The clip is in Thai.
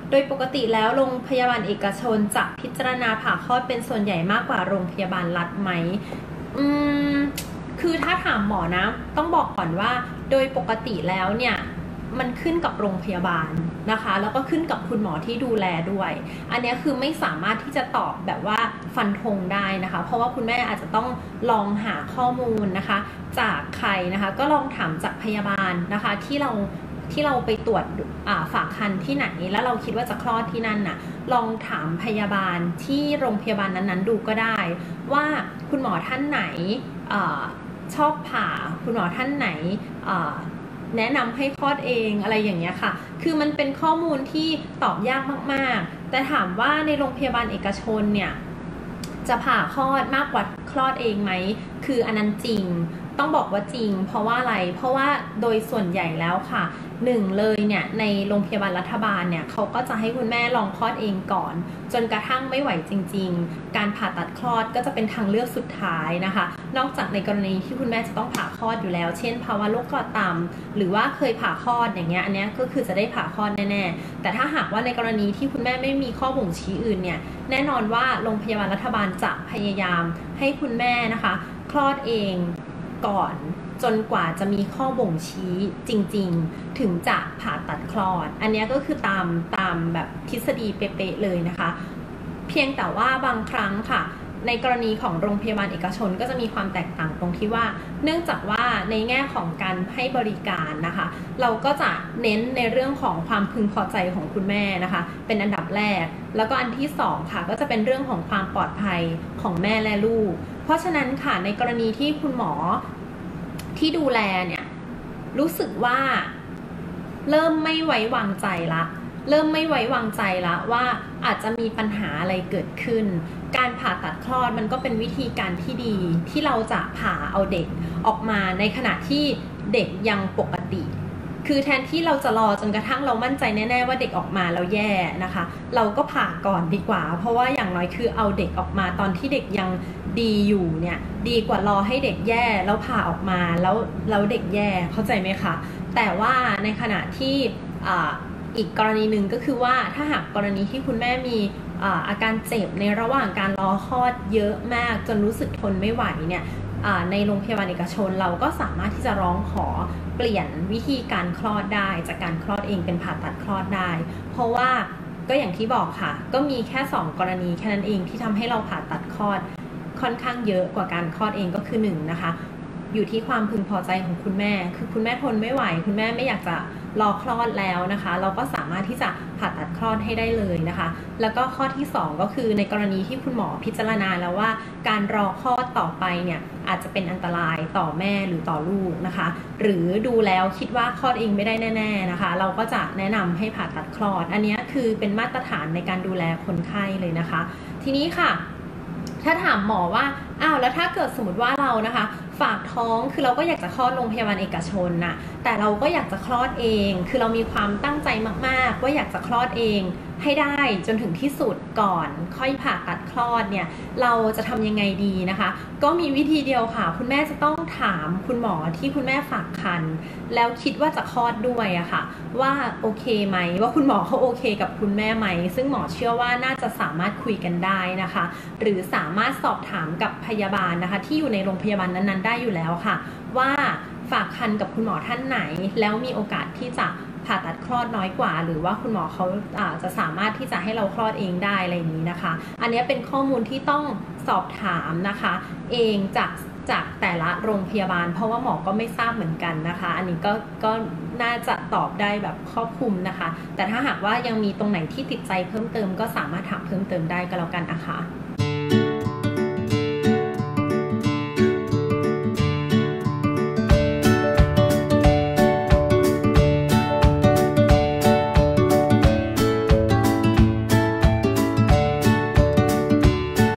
โดยปกติแล้วโรงพยาบาลเอกชนจะพิจารณาผ่าคลอดเป็นส่วนใหญ่มากกว่าโรงพยาบาลรัฐไหมอืมคือถ้าถามหมอนะต้องบอกก่อนว่าโดยปกติแล้วเนี่ยมันขึ้นกับโรงพยาบาลนะคะแล้วก็ขึ้นกับคุณหมอที่ดูแลด้วยอันนี้คือไม่สามารถที่จะตอบแบบว่าฟันธงได้นะคะเพราะว่าคุณแม่อาจจะต้องลองหาข้อมูลนะคะจากใครนะคะก็ลองถามจากพยาบาลนะคะที่เราไปตรวจฝากครรภ์ที่ไหนแล้วเราคิดว่าจะคลอดที่นั่นน่ะลองถามพยาบาลที่โรงพยาบาลนั้นๆดูก็ได้ว่าคุณหมอท่านไหนชอบผ่าคุณหมอท่านไหนแนะนำให้คลอดเองอะไรอย่างเงี้ยค่ะคือมันเป็นข้อมูลที่ตอบยากมากๆแต่ถามว่าในโรงพยาบาลเอกชนเนี่ยจะผ่าคลอดมากกว่าคลอดเองไหมคืออันนั้นจริงต้องบอกว่าจริงเพราะว่าอะไรเพราะว่าโดยส่วนใหญ่แล้วค่ะหนึ่งเลยเนี่ยในโรงพยาบาลรัฐบาลเนี่ยเขาก็จะให้คุณแม่ลองคลอดเองก่อนจนกระทั่งไม่ไหวจริงๆการผ่าตัดคลอดก็จะเป็นทางเลือกสุดท้ายนะคะนอกจากในกรณีที่คุณแม่จะต้องผ่าคลอดอยู่แล้วเช่นภาวะโรคกอดต่ำหรือว่าเคยผ่าคลอดอย่างเงี้ยอันนี้ก็คือจะได้ผ่าคลอดแน่ๆแต่ถ้าหากว่าในกรณีที่คุณแม่ไม่มีข้อบ่งชี้อื่นเนี่ยแน่นอนว่าโรงพยาบาลรัฐบาลจะพยายามให้คุณแม่นะคะคลอดเองก่อนจนกว่าจะมีข้อบ่งชี้จริงๆถึงจะผ่าตัดคลอดอันนี้ก็คือตามแบบทฤษฎีเป๊ะๆเลยนะคะเพียงแต่ว่าบางครั้งค่ะในกรณีของโรงพยาบาลเอกชนก็จะมีความแตกต่างตรงที่ว่าเนื่องจากว่าในแง่ของการให้บริการนะคะเราก็จะเน้นในเรื่องของความพึงพอใจของคุณแม่นะคะเป็นอันดับแรกแล้วก็อันที่สองค่ะก็จะเป็นเรื่องของความปลอดภัยของแม่และลูกเพราะฉะนั้นค่ะในกรณีที่คุณหมอที่ดูแลเนี่ยรู้สึกว่าเริ่มไม่ไว้วางใจละว่าอาจจะมีปัญหาอะไรเกิดขึ้นการผ่าตัดคลอดมันก็เป็นวิธีการที่ดีที่เราจะผ่าเอาเด็กออกมาในขณะที่เด็กยังปกติคือแทนที่เราจะรอจนกระทั่งเรามั่นใจแน่ๆว่าเด็กออกมาแล้วแย่นะคะเราก็ผ่าก่อนดีกว่าเพราะว่าอย่างน้อยคือเอาเด็กออกมาตอนที่เด็กยังดีอยู่เนี่ยดีกว่ารอให้เด็กแย่แล้วผ่าออกมาแล้วเด็กแย่เข้าใจไหมคะแต่ว่าในขณะที่อีกกรณีหนึ่งก็คือว่าถ้าหากกรณีที่คุณแม่มีอาการเจ็บในระหว่างการรอคลอดเยอะมากจนรู้สึกทนไม่ไหวเนี่ยในโรงพยาบาลเอกชนเราก็สามารถที่จะร้องขอเปลี่ยนวิธีการคลอดได้จากการคลอดเองเป็นผ่าตัดคลอดได้เพราะว่าก็อย่างที่บอกค่ะก็มีแค่2กรณีแค่นั้นเองที่ทำให้เราผ่าตัดคลอดค่อนข้างเยอะกว่าการคลอดเองก็คือ1นะคะอยู่ที่ความพึงพอใจของคุณแม่คือคุณแม่ทนไม่ไหวคุณแม่ไม่อยากจะรอคลอดแล้วนะคะเราก็สามารถที่จะผ่าตัดคลอดให้ได้เลยนะคะแล้วก็ข้อที่2ก็คือในกรณีที่คุณหมอพิจารณาแล้วว่าการรอคลอดต่อไปเนี่ยอาจจะเป็นอันตรายต่อแม่หรือต่อลูกนะคะหรือดูแล้วคิดว่าคลอดเองไม่ได้แน่ๆนะคะเราก็จะแนะนำให้ผ่าตัดคลอดอันนี้คือเป็นมาตรฐานในการดูแลคนไข้เลยนะคะทีนี้ค่ะถ้าถามหมอว่าอ้าวแล้วถ้าเกิดสมมติว่าเรานะคะฝากท้องคือเราก็อยากจะคลอดโรงพยาบาลเอกชนน่ะแต่เราก็อยากจะคลอดเองคือเรามีความตั้งใจมากๆว่าอยากจะคลอดเองให้ได้จนถึงที่สุดก่อนค่อยผ่าตัดคลอดเนี่ยเราจะทำยังไงดีนะคะก็มีวิธีเดียวค่ะคุณแม่จะต้องถามคุณหมอที่คุณแม่ฝากครรภ์แล้วคิดว่าจะคลอดด้วยอะค่ะว่าโอเคไหมว่าคุณหมอเขาโอเคกับคุณแม่ไหมซึ่งหมอเชื่อว่าน่าจะสามารถคุยกันได้นะคะหรือสามารถสอบถามกับพยาบาลนะคะที่อยู่ในโรงพยาบาลนั้นๆได้อยู่แล้วค่ะว่าฝากครรภ์กับคุณหมอท่านไหนแล้วมีโอกาสที่จะผ่าตัดคลอดน้อยกว่าหรือว่าคุณหมอเขาจะสามารถที่จะให้เราคลอดเองได้อะไรอย่างนี้นะคะอันนี้เป็นข้อมูลที่ต้องสอบถามนะคะเองจากแต่ละโรงพยาบาลเพราะว่าหมอก็ไม่ทราบเหมือนกันนะคะอันนี้ก็น่าจะตอบได้แบบครอบคลุมนะคะแต่ถ้าหากว่ายังมีตรงไหนที่ติดใจเพิ่มเติมก็สามารถถามเพิ่มเติมได้ก็แล้วกันนะคะ